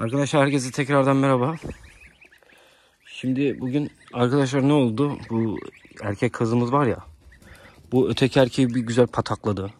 Arkadaşlar herkese tekrardan merhaba. Şimdi bugün arkadaşlar ne oldu? Bu erkek kazımız var ya. Bu öteki erkeği bir güzel patakladı.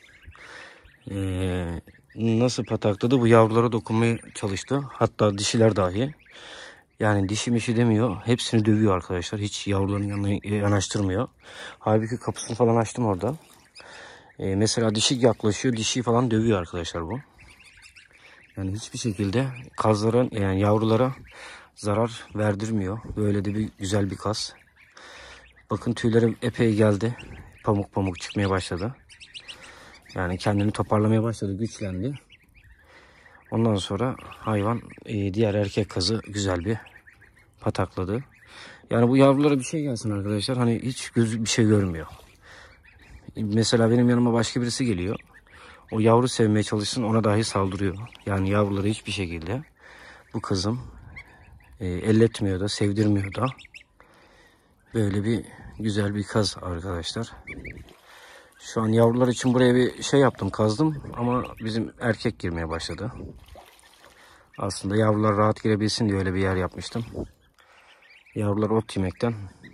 Nasıl patakladı? Bu yavrulara dokunmaya çalıştı. Hatta dişiler dahi. Yani dişi mişi demiyor. Hepsini dövüyor arkadaşlar. Hiç yavruların yanına yanaştırmıyor. Halbuki kapısını falan açtım orada. Mesela dişi yaklaşıyor. Dişiyi falan dövüyor arkadaşlar bu. Yani hiçbir şekilde kazlara yani yavrulara zarar verdirmiyor. Böyle de bir güzel bir kaz. Bakın tüyleri epey geldi. Pamuk pamuk çıkmaya başladı. Yani kendini toparlamaya başladı, güçlendi. Ondan sonra hayvan diğer erkek kazı güzel bir patakladı. Yani bu yavrulara bir şey gelsin arkadaşlar. Hani hiç gözü bir şey görmüyor. Mesela benim yanıma başka birisi geliyor. O yavru sevmeye çalışsın, ona dahi saldırıyor. Yani yavruları hiçbir şekilde bu kızım elletmiyor da, sevdirmiyor da. Böyle bir güzel bir kaz arkadaşlar. Şu an yavrular için buraya bir şey yaptım, kazdım ama bizim erkek girmeye başladı. Aslında yavrular rahat girebilsin diye öyle bir yer yapmıştım. Yavrular ot yemekten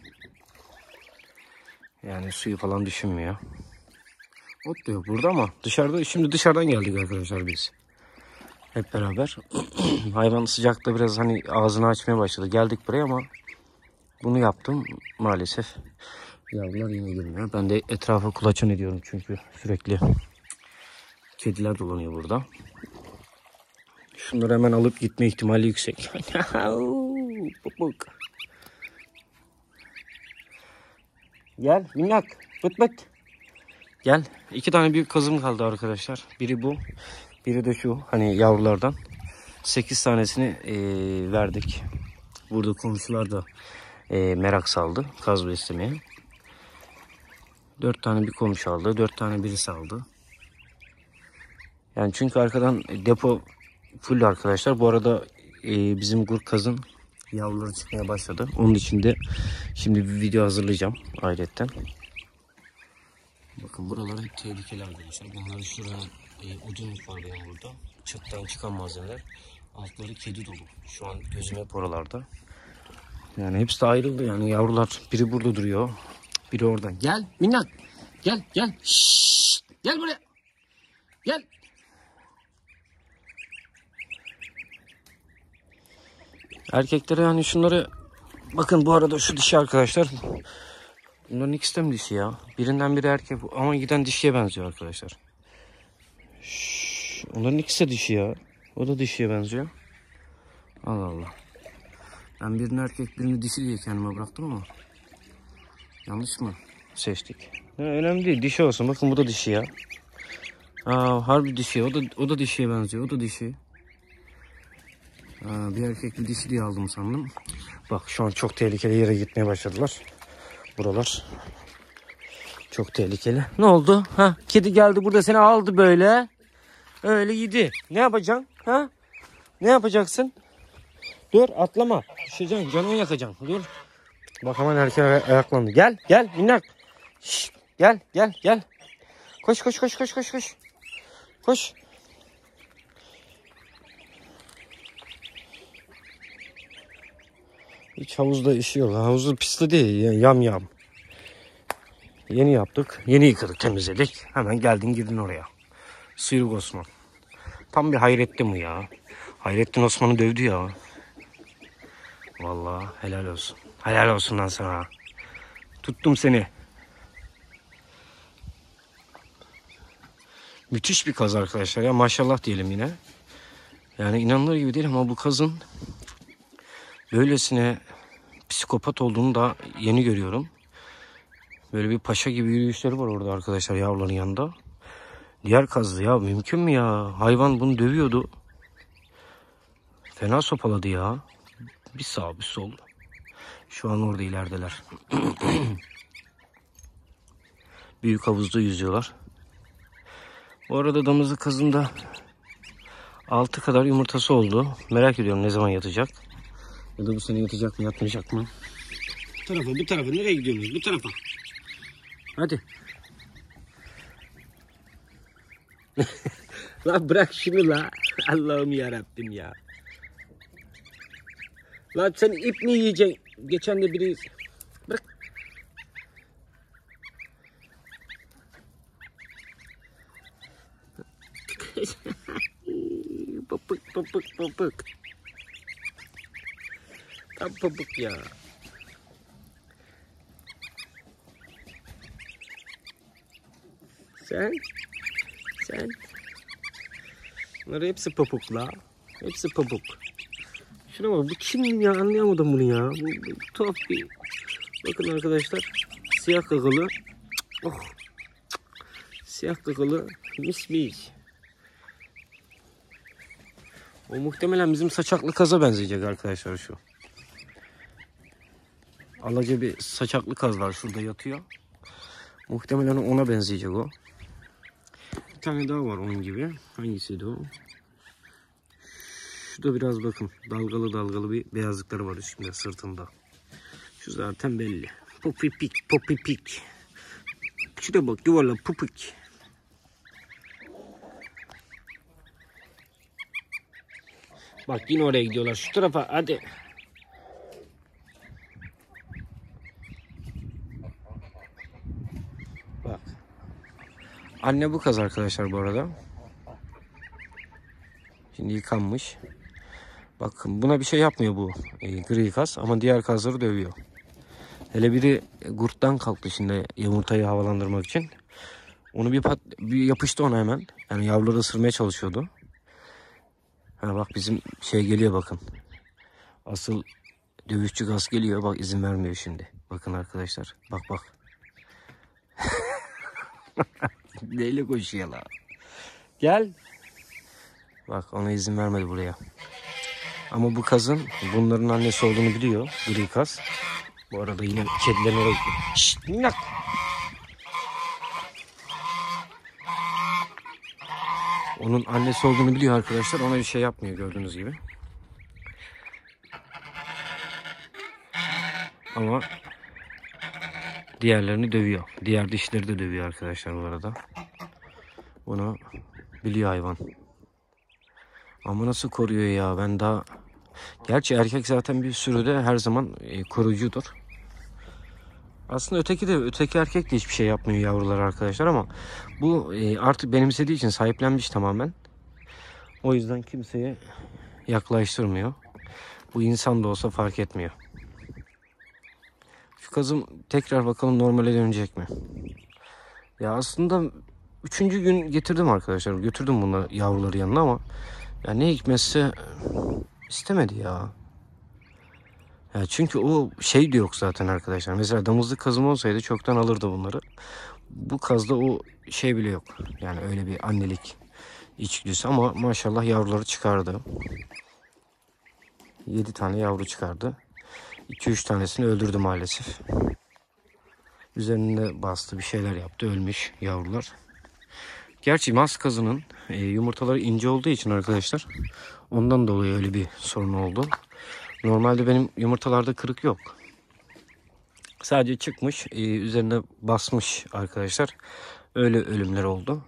yani suyu falan düşünmüyor. Ot diyor burada ama dışarıda, şimdi dışarıdan geldik arkadaşlar biz. Hep beraber. Hayvan sıcakta biraz hani ağzını açmaya başladı. Geldik buraya ama bunu yaptım maalesef. Yavrular yine girmiyor. Ben de etrafa kulaçan ediyorum çünkü sürekli kediler dolanıyor burada. Şunları hemen alıp gitme ihtimali yüksek. Gel minnak, bıt bıt. Gel. 2 tane büyük kazım kaldı arkadaşlar. Biri bu, biri de şu hani yavrulardan. 8 tanesini verdik. Burada komşular da merak saldı kaz beslemeye. 4 tane bir komşu aldı, 4 tane birisi aldı. Yani çünkü arkadan depo full arkadaşlar. Bu arada bizim kazın yavruları çıkmaya başladı. Onun için de şimdi bir video hazırlayacağım ayrıca. Bakın buralar hep tehlikeli arkadaşlar. Bunları şuraya odunluk var benim burada. Çatıdan çıkan malzemeler. Altları kedi dolu. Şu an gözüm hep oralarda. Yani hepsi de ayrıldı yani yavrular. Biri burada duruyor. Biri orada. Gel minnak. Gel gel. Şşş. Gel buraya. Gel. Erkeklere yani şunları bakın, bu arada şu dişi arkadaşlar. Bunların ikisi de mi dişi ya? Birinden biri erkek ama giden dişiye benziyor arkadaşlar. Onların ikisi de dişi ya. O da dişiye benziyor. Allah Allah. Ben birini erkek birini dişi diye kendime bıraktım ama yanlış mı seçtik? Ya, önemli değil, dişi olsun. Bakın bu da dişi ya. Aa, harbi dişi. O da dişiye benziyor. O da dişi. Aa, bir erkek bir dişi diye aldım sandım. Bak şu an çok tehlikeli yere gitmeye başladılar. Buralar çok tehlikeli. Ne oldu? Ha, kedi geldi burada seni aldı böyle. Öyle yedi. Ne yapacaksın? Ha? Ne yapacaksın? Dur atlama. Düşeceksin, canını yakacaksın. Dur. Bak hemen erkek ayaklandı. Gel gel minnak. Şişt, gel gel gel. Koş koş koş koş koş koş. Koş. Hiç havuzda işi yok. Havuzu pisledi. Yam yam. Yeni yaptık. Yeni yıkadık, temizledik. Hemen geldin girdin oraya. Sıyrık Osman. Tam bir Hayrettin bu ya. Hayrettin Osman'ı dövdü ya. Vallahi helal olsun. Helal olsun lan sana. Tuttum seni. Müthiş bir kaz arkadaşlar ya. Maşallah diyelim yine. Yani inanılır gibi değil ama bu kazın böylesine psikopat olduğunu da yeni görüyorum. Böyle bir paşa gibi yürüyüşleri var orada arkadaşlar yavruların yanında. Diğer kazdı ya, mümkün mü ya? Hayvan bunu dövüyordu. Fena sopaladı ya. Bir sağ bir sol. Şu an orada ilerideler. Büyük havuzda yüzüyorlar. Bu arada damızlık kazında 6 kadar yumurtası oldu. Merak ediyorum ne zaman yatacak. Ya da bu sene yatacak mı yatmayacak mı? Bu tarafa nereye gidiyorsunuz? Bu tarafa. Hadi. La bırak şunu la. Allah'ım yarabbim ya. Lan sen ip mi yiyeceksin? Geçen de biri... Bırak. Papık papık papık. Tam papık ya. Sen. Bunlar hepsi papuk la. Hepsi papuk. Şuna bak, bu kim ya, anlayamadım bunu ya. Bu tuhaf bir. Bakın arkadaşlar. Siyah kakalı. Oh. Siyah kakalı. Mis. O muhtemelen bizim saçaklı kaza benzeyecek arkadaşlar şu. Alaca bir saçaklı kaz var, şurada yatıyor. Muhtemelen ona benzeyecek o. Bir tane daha var onun gibi. Hangisiydi o? Şu da biraz bakın dalgalı bir beyazlıkları var üstünde, sırtında. Şu zaten belli. Popipik. Şuraya bak, yuvarlak pupik. Bak yine oraya gidiyorlar, şu tarafa hadi. Bak. Anne bu kaz arkadaşlar bu arada. Şimdi yıkanmış. Bakın buna bir şey yapmıyor bu gri kaz ama diğer kazları dövüyor. Hele biri gurttan kalktı şimdi yumurtayı havalandırmak için. Onu bir yapıştı ona hemen. Yani yavruları ısırmaya çalışıyordu. Ha bak bizim şey geliyor bakın. Asıl dövüşçü kaz geliyor. Bak izin vermiyor şimdi. Bakın arkadaşlar. Bak. Neyle koşuyor la? Gel. Bak ona izin vermedi buraya. Ama bu kazın bunların annesi olduğunu biliyor. Gri kaz. Bu arada yine kedilerin oraya gidiyor. Şşt minnak. Onun annesi olduğunu biliyor arkadaşlar. Ona bir şey yapmıyor gördüğünüz gibi. Ama diğerlerini dövüyor. Diğer dişleri de dövüyor arkadaşlar bu arada. Bunu biliyor hayvan. Ama nasıl koruyor ya, ben daha... Gerçi erkek zaten bir sürüde her zaman koruyucudur. Aslında öteki erkek de hiçbir şey yapmıyor yavrular arkadaşlar ama bu artık benimsediği için sahiplenmiş tamamen. O yüzden kimseye yaklaştırmıyor. Bu insan da olsa fark etmiyor. Şu kazım tekrar bakalım normale dönecek mi? Ya aslında 3. gün getirdim arkadaşlar. Götürdüm bunu yavruları yanına ama ya ne hikmetse istemedi ya. Ya çünkü o şey de yok zaten arkadaşlar. Mesela damızlık kazım olsaydı çoktan alırdı bunları. Bu kazda o şey bile yok. Yani öyle bir annelik içgüdüsü ama maşallah yavruları çıkardı. 7 tane yavru çıkardı. 2-3 tanesini öldürdü maalesef. Üzerinde bastı, bir şeyler yaptı, ölmüş yavrular. Gerçi mas kazının yumurtaları ince olduğu için arkadaşlar ondan dolayı öyle bir sorun oldu. Normalde benim yumurtalarda kırık yok. Sadece çıkmış, üzerine basmış arkadaşlar. Öyle ölümler oldu.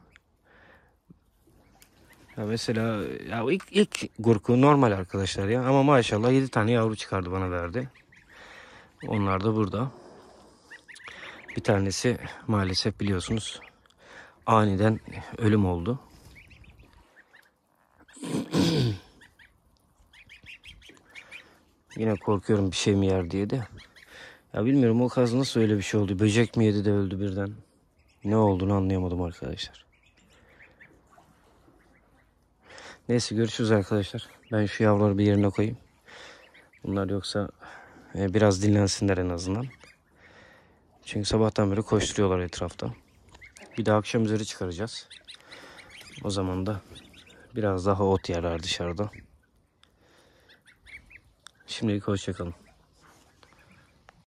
Ya mesela ya ilk gurku normal arkadaşlar ya. Ama maşallah 7 tane yavru çıkardı, bana verdi. Onlar da burada. Bir tanesi maalesef biliyorsunuz aniden ölüm oldu. Yine korkuyorum bir şey mi yer diye de. Ya bilmiyorum o kaz nasıl öyle bir şey oldu. Böcek mi yedi de öldü birden. Ne olduğunu anlayamadım arkadaşlar. Neyse görüşürüz arkadaşlar. Ben şu yavruları bir yerine koyayım. Bunlar yoksa biraz dinlensinler en azından. Çünkü sabahtan beri koşturuyorlar etrafta. Bir de akşam üzeri çıkaracağız. O zaman da biraz daha ot yerler dışarıda. Şimdilik hoşça kalın.